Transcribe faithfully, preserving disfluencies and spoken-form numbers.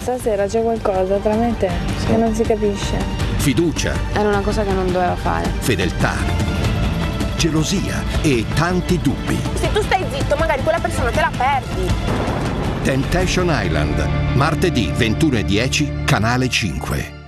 Stasera c'è qualcosa tra me e te che non si capisce. Fiducia. Era una cosa che non doveva fare. Fedeltà. Gelosia e tanti dubbi. Se tu stai zitto, magari quella persona te la perdi. Temptation Island, martedì ventuno e dieci, canale cinque.